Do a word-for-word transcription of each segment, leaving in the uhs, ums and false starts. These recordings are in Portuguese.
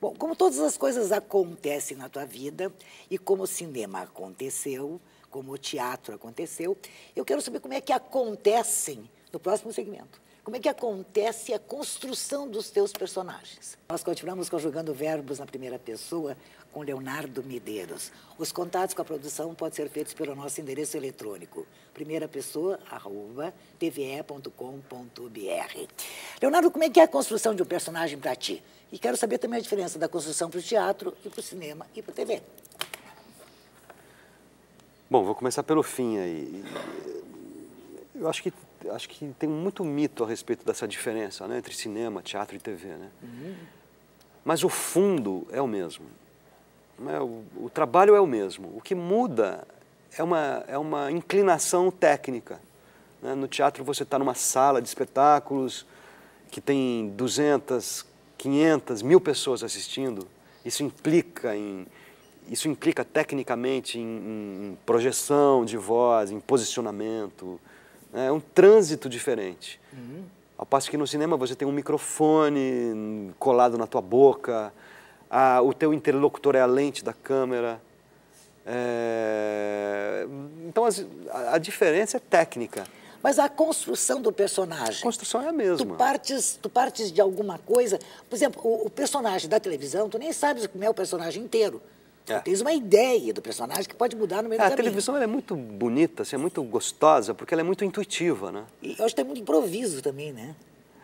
Bom, como todas as coisas acontecem na tua vida, e como o cinema aconteceu, como o teatro aconteceu, eu quero saber como é que acontecem, no próximo segmento, como é que acontece a construção dos teus personagens. Nós continuamos conjugando verbos na primeira pessoa com Leonardo Medeiros. Os contatos com a produção podem ser feitos pelo nosso endereço eletrônico, primeira pessoa, arroba, t v e ponto com ponto b r. Leonardo, como é que é a construção de um personagem para ti? E quero saber também a diferença da construção para o teatro, e para o cinema, e para a T V. Bom, vou começar pelo fim aí. Eu acho que, acho que tem muito mito a respeito dessa diferença, né, entre cinema, teatro e T V, né? Uhum. Mas o fundo é o mesmo. Né? O, o trabalho é o mesmo. O que muda é uma, é uma inclinação técnica. Né? No teatro você está numa sala de espetáculos que tem duzentas, quinhentas, mil pessoas assistindo. Isso implica em... Isso implica tecnicamente em, em projeção de voz, em posicionamento. É um trânsito diferente. Uhum. Ao passo que no cinema você tem um microfone colado na tua boca, a, o teu interlocutor é a lente da câmera. É... Então as, a, a diferença é técnica. Mas a construção do personagem... A construção é a mesma. Tu partes, tu partes de alguma coisa... Por exemplo, o, o personagem da televisão, tu nem sabes como é o personagem inteiro. É. Tu tens uma ideia do personagem que pode mudar no meio é, do caminho. A televisão ela é muito bonita, assim, é muito gostosa, porque ela é muito intuitiva, né? E eu acho que tem muito improviso também, né?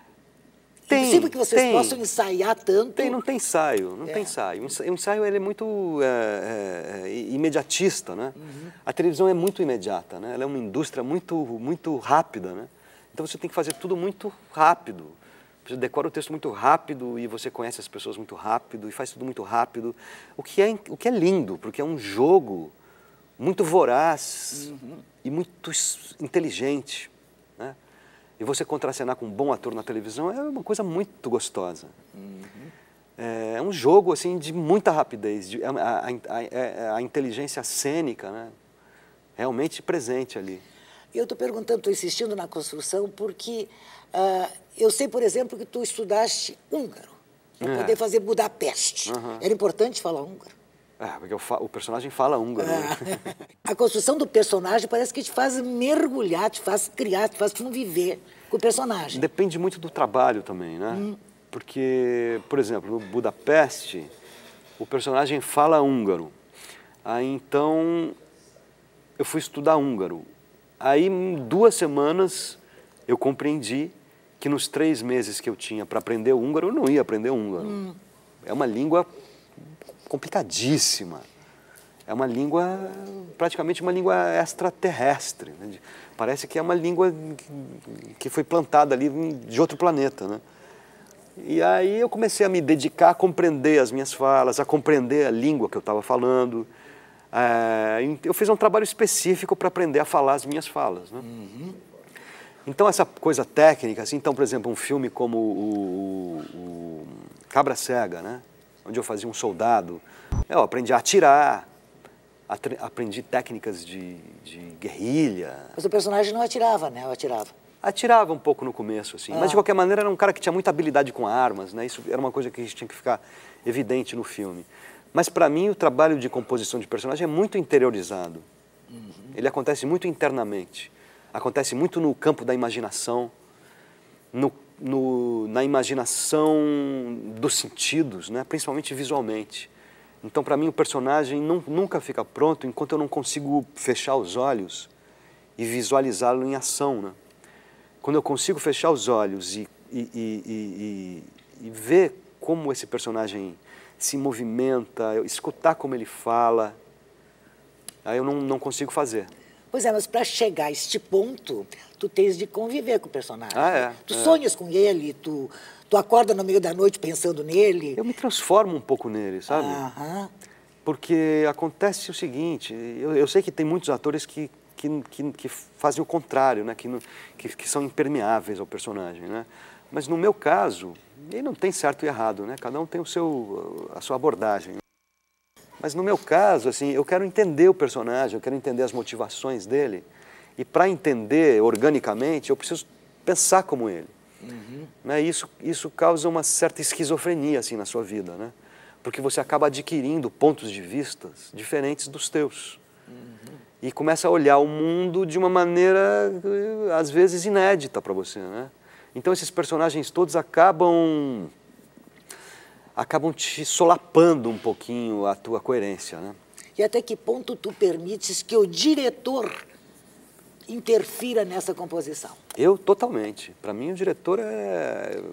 Tem, Impossível que vocês tem, possam ensaiar tanto. Tem, não tem ensaio, não é. tem ensaio. O ensaio ele é muito é, é, imediatista, né? Uhum. A televisão é muito imediata, né? Ela é uma indústria muito, muito rápida, né? Então você tem que fazer tudo muito rápido. Você decora o texto muito rápido e você conhece as pessoas muito rápido e faz tudo muito rápido. O que é, o que é lindo, porque é um jogo muito voraz uhum. e muito inteligente, né? E você contracenar com um bom ator na televisão é uma coisa muito gostosa. Uhum. É um jogo assim, de muita rapidez, de, a, a, a, a inteligência cênica, né? Realmente presente ali. Eu estou perguntando, estou insistindo na construção, porque uh, eu sei, por exemplo, que tu estudaste húngaro, para é. poder fazer Budapeste. Uhum. Era importante falar húngaro? É, porque o, o personagem fala húngaro. Ah. Né? A construção do personagem parece que te faz mergulhar, te faz criar, te faz conviver com o personagem. Depende muito do trabalho também, né? Hum. Porque, por exemplo, no Budapeste, o personagem fala húngaro. Aí, então, eu fui estudar húngaro. Aí, em duas semanas, eu compreendi que nos três meses que eu tinha para aprender húngaro, eu não ia aprender húngaro. Hum. É uma língua complicadíssima. É uma língua, praticamente uma língua extraterrestre. Né? Parece que é uma língua que foi plantada ali de outro planeta, né? E aí eu comecei a me dedicar a compreender as minhas falas, a compreender a língua que eu estava falando. É, eu fiz um trabalho específico para aprender a falar as minhas falas, né? Uhum. Então essa coisa técnica, assim, então, por exemplo, um filme como o, o, o Cabra Cega, né? Onde eu fazia um soldado, eu aprendi a atirar, aprendi técnicas de, de guerrilha. Mas o personagem não atirava, né? Ou atirava? Atirava um pouco no começo, assim. Ah. Mas, de qualquer maneira, era um cara que tinha muita habilidade com armas, né? Isso era uma coisa que tinha que ficar evidente no filme. Mas, para mim, o trabalho de composição de personagem é muito interiorizado. Uhum. Ele acontece muito internamente. Acontece muito no campo da imaginação, no, no, na imaginação dos sentidos, né? Principalmente visualmente. Então, para mim, o personagem não, nunca fica pronto enquanto eu não consigo fechar os olhos e visualizá-lo em ação, né? Quando eu consigo fechar os olhos e, e, e, e, e ver como esse personagem se movimenta, eu escutar como ele fala, aí eu não, não consigo fazer. Pois é, mas para chegar a este ponto, tu tens de conviver com o personagem. Ah, é, tu é. sonhas com ele, tu, tu acorda no meio da noite pensando nele. Eu me transformo um pouco nele, sabe? Aham. Porque acontece o seguinte, eu, eu sei que tem muitos atores que, que, que, que fazem o contrário, né? que, que, que são impermeáveis ao personagem, né? Mas no meu caso, ele não tem certo e errado, né? Cada um tem o seu, a sua abordagem. Mas no meu caso, assim, eu quero entender o personagem, eu quero entender as motivações dele. E para entender organicamente, eu preciso pensar como ele. Uhum. Né? Isso, isso causa uma certa esquizofrenia assim, na sua vida, né? porque você acaba adquirindo pontos de vista diferentes dos teus. Uhum. E começa a olhar o mundo de uma maneira, às vezes, inédita para você, né? Então, esses personagens todos acabam, acabam te solapando um pouquinho a tua coerência, né? E até que ponto tu permites que o diretor interfira nessa composição? Eu, totalmente. Para mim, o diretor é...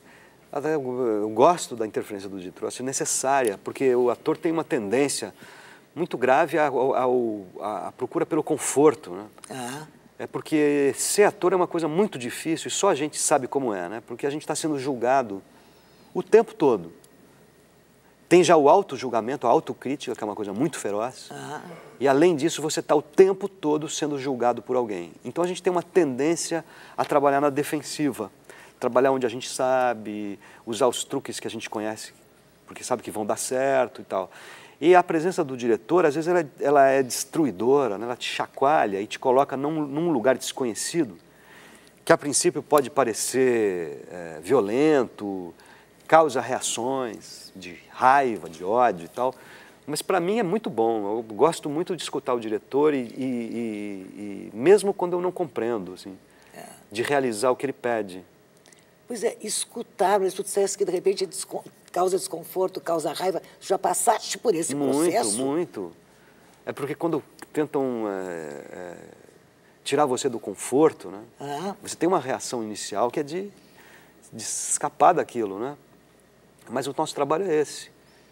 Eu gosto da interferência do diretor, acho necessária, porque o ator tem uma tendência muito grave à, à, à procura pelo conforto, né? Ah. É porque ser ator é uma coisa muito difícil e só a gente sabe como é, né? Porque a gente está sendo julgado o tempo todo. Tem já o auto-julgamento, a autocrítica, que é uma coisa muito feroz. Ah. E, além disso, você está o tempo todo sendo julgado por alguém. Então, a gente tem uma tendência a trabalhar na defensiva. Trabalhar onde a gente sabe, usar os truques que a gente conhece, porque sabe que vão dar certo e tal. E a presença do diretor, às vezes, ela é, ela é destruidora, né? Ela te chacoalha e te coloca num, num lugar desconhecido, que a princípio pode parecer é, violento, causa reações de raiva, de ódio e tal, mas para mim é muito bom. Eu gosto muito de escutar o diretor e, e, e, e mesmo quando eu não compreendo, assim, é. de realizar o que ele pede. Pois é, escutar, mas tu disseste que de repente descon... causa desconforto, causa raiva. Já passaste por esse muito, processo? Muito, muito. É porque quando tentam é, é, tirar você do conforto, né? Ah. Você tem uma reação inicial que é de, de escapar daquilo, né? Mas o nosso trabalho é esse.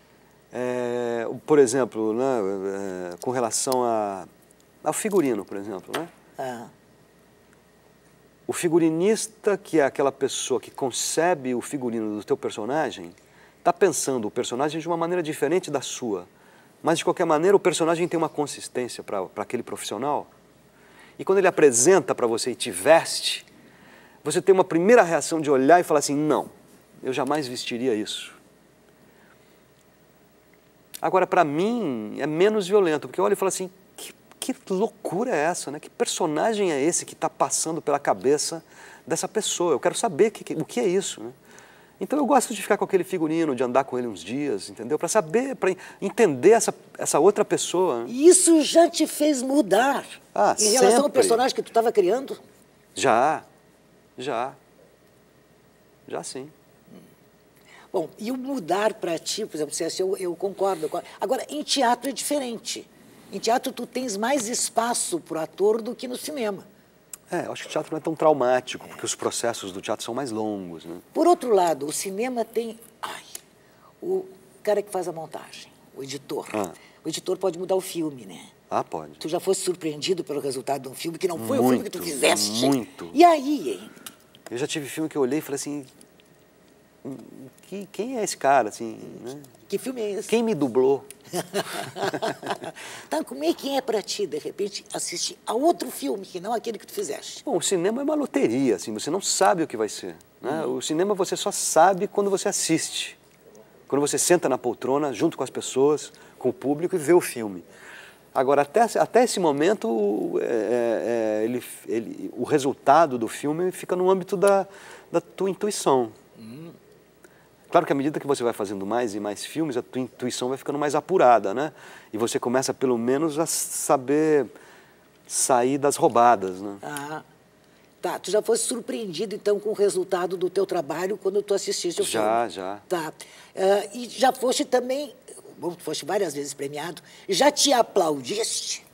É, por exemplo, né, é, com relação a, ao figurino, por exemplo, né? Ah. O figurinista, que é aquela pessoa que concebe o figurino do teu personagem, está pensando o personagem de uma maneira diferente da sua. Mas, de qualquer maneira, o personagem tem uma consistência para aquele profissional. E quando ele apresenta para você e te veste, você tem uma primeira reação de olhar e falar assim, não, eu jamais vestiria isso. Agora, para mim, é menos violento, porque eu olho e falo assim, que loucura é essa, né? Que personagem é esse que está passando pela cabeça dessa pessoa? Eu quero saber que, que, o que é isso, né? Então eu gosto de ficar com aquele figurino, de andar com ele uns dias, entendeu? Para saber, para entender essa, essa outra pessoa. Né? Isso já te fez mudar ah, em relação sempre. ao personagem que tu estava criando? Já, já, já sim. Bom, e o mudar para ti, por exemplo, eu, eu concordo. Agora, em teatro é diferente. Em teatro, tu tens mais espaço para o ator do que no cinema. É, eu acho que o teatro não é tão traumático, é. porque os processos do teatro são mais longos, né? Por outro lado, o cinema tem... Ai, o cara que faz a montagem, o editor. Ah. O editor pode mudar o filme, né? Ah, pode. Tu já foste surpreendido pelo resultado de um filme que não foi muito, o filme que tu fizeste? Muito. E aí, hein? Eu já tive filme que eu olhei e falei assim... Que, quem é esse cara, assim, né? Que filme é esse? Quem me dublou? Então, como é que é para ti, de repente, assistir a outro filme, que não aquele que tu fizeste? Bom, o cinema é uma loteria, assim, você não sabe o que vai ser. Né? Uhum. O cinema você só sabe quando você assiste. Quando você senta na poltrona, junto com as pessoas, com o público, e vê o filme. Agora, até, até esse momento, é, é, ele, ele, o resultado do filme fica no âmbito da, da tua intuição. Uhum. Claro que à medida que você vai fazendo mais e mais filmes, a tua intuição vai ficando mais apurada, né? E você começa, pelo menos, a saber sair das roubadas, né? Ah, tá. Tu já foste surpreendido, então, com o resultado do teu trabalho quando tu assististe o filme? Já, já. Tá. Uh, e já foste também, bom, tu foste várias vezes premiado, já te aplaudiste?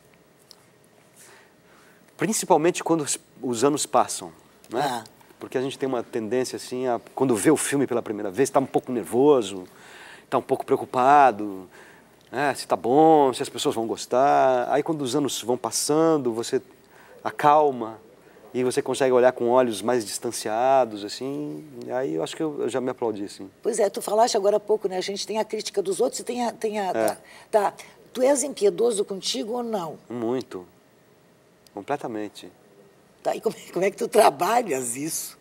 Principalmente quando os anos passam, né? Ah. Porque a gente tem uma tendência, assim, a, quando vê o filme pela primeira vez, está um pouco nervoso, está um pouco preocupado, né, se está bom, se as pessoas vão gostar. Aí, quando os anos vão passando, você acalma e você consegue olhar com olhos mais distanciados, assim. Aí, eu acho que eu, eu já me aplaudi, assim. Pois é, tu falaste agora há pouco, né? A gente tem a crítica dos outros e tem a... Tem a é. tá, tá. Tu és impiedoso contigo ou não? Muito. Completamente. Tá, e como, como é que tu trabalhas isso?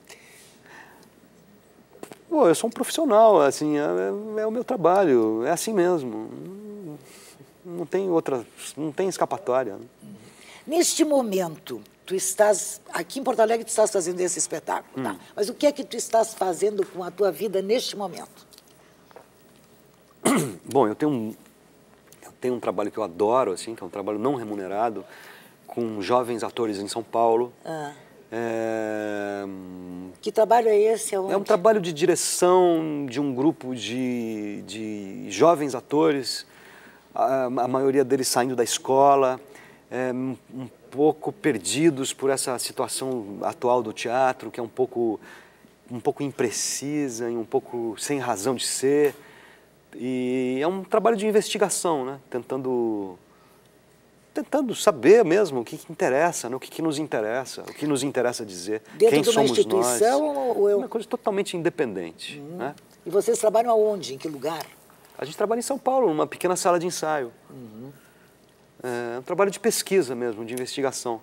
Pô, eu sou um profissional, assim, é, é o meu trabalho, é assim mesmo. Não, não tem outra, não tem escapatória. Neste momento, tu estás, aqui em Porto Alegre, tu estás fazendo esse espetáculo, hum. tá? Mas o que é que tu estás fazendo com a tua vida neste momento? Bom, eu tenho, um, eu tenho um trabalho que eu adoro, assim, que é um trabalho não remunerado, com jovens atores em São Paulo. Ah. É, Que trabalho é esse? Aonde? é um trabalho de direção de um grupo de, de jovens atores, a, a maioria deles saindo da escola, é, um pouco perdidos por essa situação atual do teatro, que é um pouco, um pouco imprecisa e um pouco sem razão de ser. E é um trabalho de investigação, né? Tentando, tentando saber mesmo o que, que interessa, né? O que, que nos interessa, o que nos interessa dizer, Dentro quem de uma somos instituição nós. ou eu... Uma coisa totalmente independente. Hum. Né? E vocês trabalham aonde? Em que lugar? A gente trabalha em São Paulo, numa pequena sala de ensaio. Uhum. É um trabalho de pesquisa mesmo, de investigação.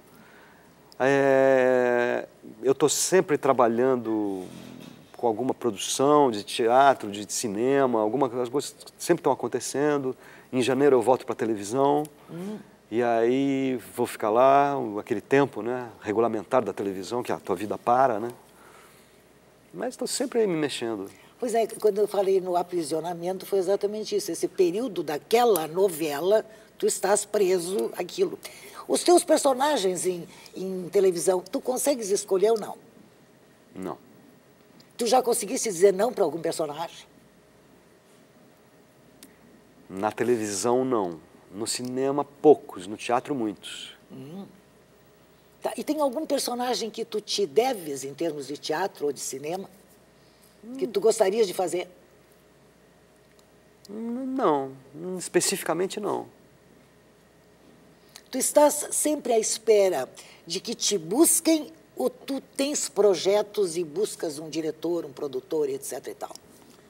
É, eu estou sempre trabalhando com alguma produção de teatro, de cinema, algumas coisas sempre estão acontecendo. Em janeiro eu volto para a televisão, hum. e aí vou ficar lá, aquele tempo, né, regulamentar da televisão, que a tua vida para, né? Mas estou sempre me mexendo. Pois é, quando eu falei no aprisionamento, foi exatamente isso. Esse período daquela novela, tu estás preso àquilo. Os teus personagens em, em televisão, tu consegues escolher ou não? Não. Tu já conseguiste dizer não para algum personagem? Na televisão, não. No cinema, poucos. No teatro, muitos. Hum. Tá. E tem algum personagem que tu te deves em termos de teatro ou de cinema? Hum. Que tu gostarias de fazer? Não. Especificamente, não. Tu estás sempre à espera de que te busquem ou tu tens projetos e buscas um diretor, um produtor, etc e tal?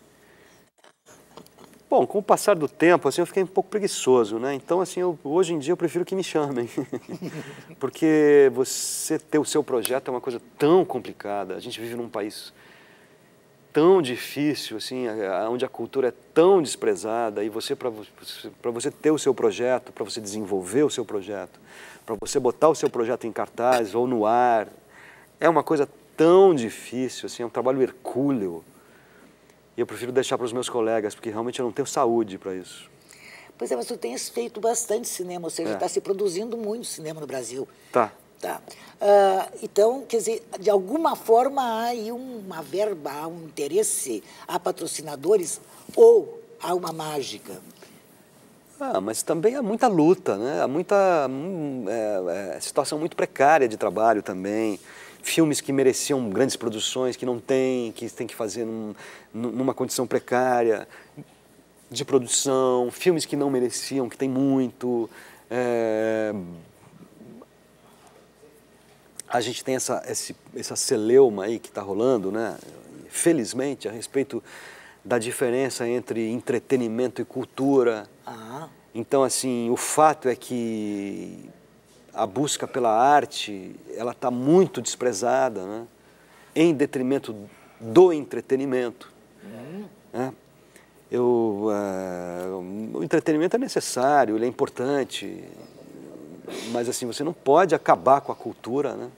Bom, com o passar do tempo, assim, eu fiquei um pouco preguiçoso, né? Então, assim, eu, hoje em dia eu prefiro que me chamem. Porque você ter o seu projeto é uma coisa tão complicada. A gente vive num país tão difícil, assim, onde a cultura é tão desprezada, e você, para você ter o seu projeto, para você desenvolver o seu projeto, para você botar o seu projeto em cartaz ou no ar, é uma coisa tão difícil, assim, é um trabalho hercúleo. E eu prefiro deixar para os meus colegas, porque realmente eu não tenho saúde para isso. Pois é, mas tu tens feito bastante cinema, ou seja, está é. se produzindo muito cinema no Brasil. Tá. Tá. Uh, então, quer dizer, de alguma forma há aí uma verba, há um interesse, há patrocinadores ou há uma mágica? Ah, mas também há muita luta, né? Há muita é, é, situação muito precária de trabalho também. Filmes que mereciam grandes produções, que não tem, que tem que fazer num, numa condição precária de produção. Filmes que não mereciam, que tem muito. É, a gente tem essa, esse, essa celeuma aí que está rolando, né? Felizmente, a respeito da diferença entre entretenimento e cultura. Ah. Então, assim, o fato é que a busca pela arte, ela está muito desprezada, né? Em detrimento do entretenimento. Uhum. Né? Eu, uh, o entretenimento é necessário, ele é importante, mas assim, você não pode acabar com a cultura, né?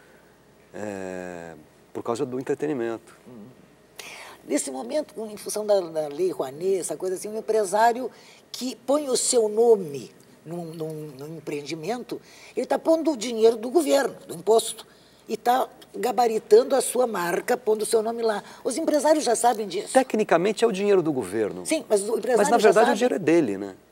É, por causa do entretenimento. Uhum. Nesse momento, em função da, da Lei Rouanet, essa coisa assim, um empresário que põe o seu nome num, num, num empreendimento, ele está pondo o dinheiro do governo, do imposto, e está gabaritando a sua marca, pondo o seu nome lá. Os empresários já sabem disso. Tecnicamente é o dinheiro do governo. Sim, mas o empresário Mas na verdade já sabe. O dinheiro é dele, né?